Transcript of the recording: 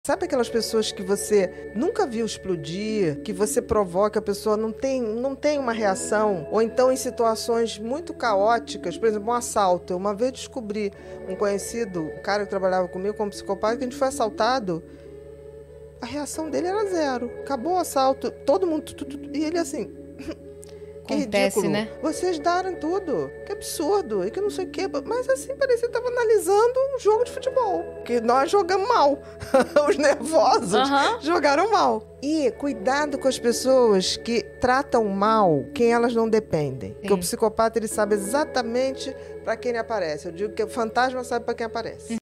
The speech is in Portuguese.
Sabe aquelas pessoas que você nunca viu explodir, que você provoca, a pessoa não tem uma reação, ou então em situações muito caóticas, por exemplo, um assalto. Uma vez descobri um conhecido, um cara que trabalhava comigo como psicopata, que a gente foi assaltado, a reação dele era zero. Acabou o assalto, todo mundo... E ele assim... Que Acontece, ridículo, né? Vocês deram tudo, que absurdo, e que não sei o quê. Mas assim, parecia que estava analisando um jogo de futebol, que nós jogamos mal. Os nervosos jogaram mal. E cuidado com as pessoas que tratam mal quem elas não dependem. Porque o psicopata, ele sabe exatamente para quem ele aparece. Eu digo que o fantasma sabe para quem aparece.